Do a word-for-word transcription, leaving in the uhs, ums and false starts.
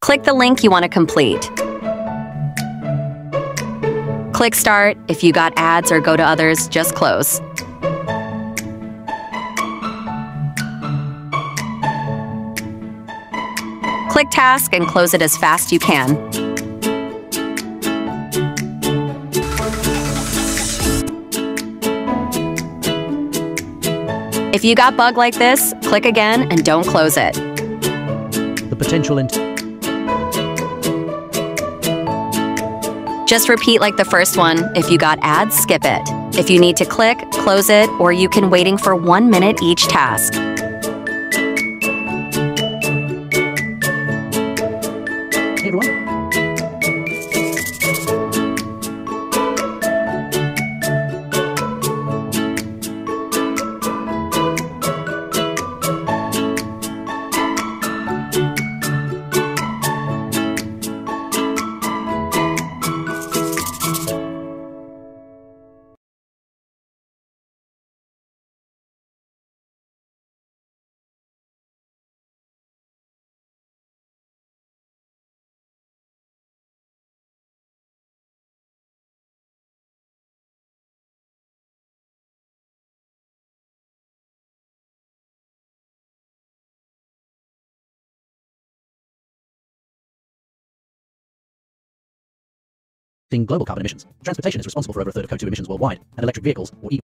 Click the link you want to complete. Click Start. If you got ads or go to others, just close. Click Task and close it as fast you can. If you got bug like this, click again and don't close it. The potential int Just repeat like the first one. If you got ads, skip it. If you need to click, close it, or you can waiting for one minute each task. Hey everyone. Global carbon emissions. Transportation is responsible for over a third of C O two emissions worldwide, and electric vehicles, or E